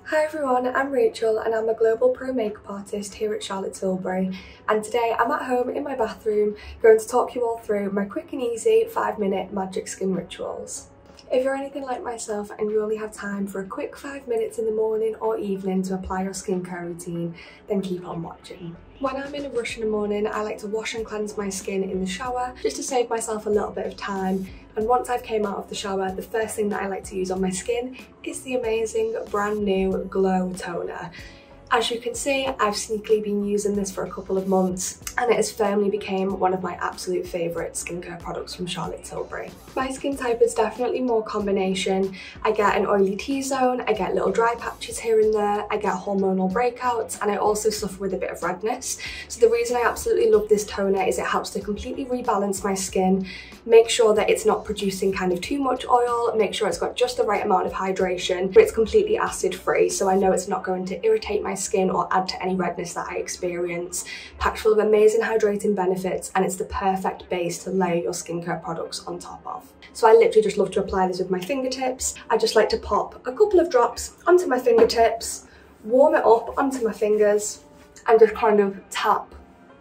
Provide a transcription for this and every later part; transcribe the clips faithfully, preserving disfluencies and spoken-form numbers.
Hi everyone, I'm Rachel and I'm a global pro makeup artist here at Charlotte Tilbury, and today I'm at home in my bathroom going to talk you all through my quick and easy five minute magic skin rituals. If you're anything like myself and you only have time for a quick five minutes in the morning or evening to apply your skincare routine, then keep on watching. When I'm in a rush in the morning, I like to wash and cleanse my skin in the shower just to save myself a little bit of time. And once I've came out of the shower, the first thing that I like to use on my skin is the amazing brand new Glow Toner. As you can see, I've sneakily been using this for a couple of months and it has firmly become one of my absolute favourite skincare products from Charlotte Tilbury. My skin type is definitely more combination. I get an oily T-zone, I get little dry patches here and there, I get hormonal breakouts, and I also suffer with a bit of redness. So the reason I absolutely love this toner is it helps to completely rebalance my skin, make sure that it's not producing kind of too much oil, make sure it's got just the right amount of hydration, but it's completely acid free, so I know it's not going to irritate my skin or add to any redness that I experience. Packed full of amazing hydrating benefits, and it's the perfect base to layer your skincare products on top of. So I literally just love to apply this with my fingertips. I just like to pop a couple of drops onto my fingertips, warm it up onto my fingers, and just kind of tap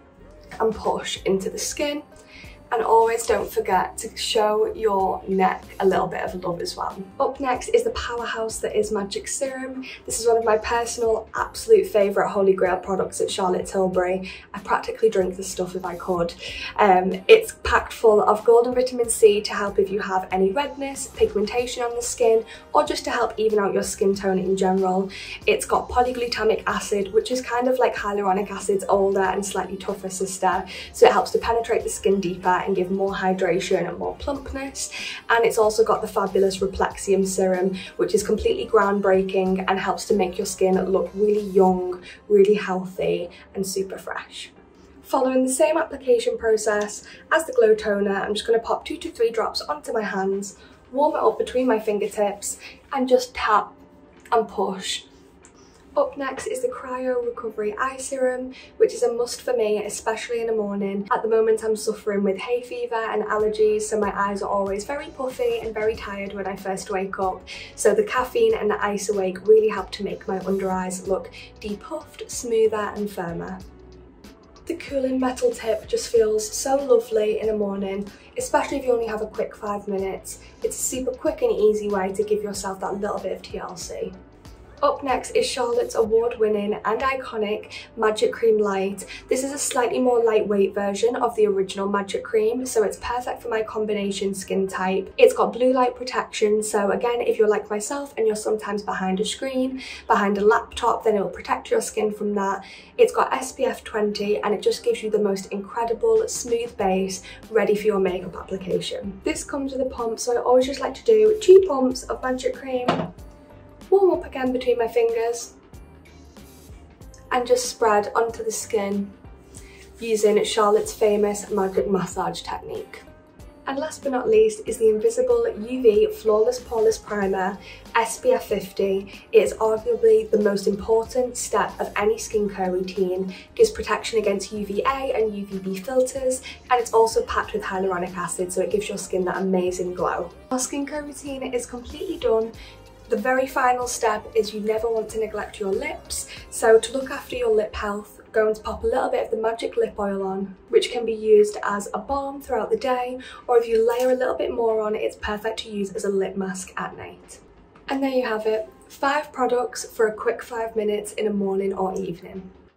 and push into the skin. And always don't forget to show your neck a little bit of love as well. Up next is the powerhouse that is Magic Serum. This is one of my personal absolute favourite holy grail products at Charlotte Tilbury. I practically drink this stuff if I could. Um, it's packed full of golden vitamin C to help if you have any redness, pigmentation on the skin, or just to help even out your skin tone in general. It's got polyglutamic acid, which is kind of like hyaluronic acid's older and slightly tougher sister, so it helps to penetrate the skin deeper and give more hydration and more plumpness. And it's also got the fabulous Replexium serum, which is completely groundbreaking and helps to make your skin look really young, really healthy and super fresh. Following the same application process as the Glow Toner, I'm just going to pop two to three drops onto my hands, warm it up between my fingertips and just tap and push. Up next is the Cryo Recovery Eye Serum, which is a must for me, especially in the morning. At the moment I'm suffering with hay fever and allergies, so my eyes are always very puffy and very tired when I first wake up. So the caffeine and the Ice Awake really help to make my under eyes look depuffed, smoother and firmer. The cooling metal tip just feels so lovely in the morning, especially if you only have a quick five minutes. It's a super quick and easy way to give yourself that little bit of T L C. Up next is Charlotte's award-winning and iconic Magic Cream Light. This is a slightly more lightweight version of the original Magic Cream, so it's perfect for my combination skin type. It's got blue light protection, so again, if you're like myself and you're sometimes behind a screen, behind a laptop, then it will protect your skin from that. It's got S P F twenty and it just gives you the most incredible smooth base ready for your makeup application. This comes with a pump, so I always just like to do two pumps of Magic Cream, warm up again between my fingers and just spread onto the skin using Charlotte's famous magic massage technique. And last but not least is the Invisible U V Flawless Poreless Primer S P F fifty. It is arguably the most important step of any skincare routine. It gives protection against U V A and U V B filters, and it's also packed with hyaluronic acid, so it gives your skin that amazing glow. Our skincare routine is completely done. The very final step is you never want to neglect your lips, so to look after your lip health, going to pop a little bit of the magic lip oil on, which can be used as a balm throughout the day, or if you layer a little bit more on, it's perfect to use as a lip mask at night. And there you have it, five products for a quick five minutes in a morning or evening.